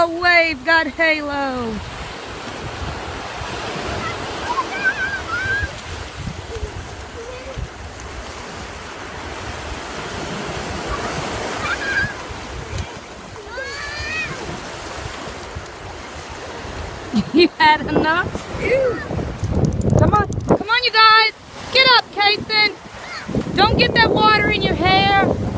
Oh, wave got Halo. You had enough? Come on, you guys. Get up, Kason. Don't get that water in your hair.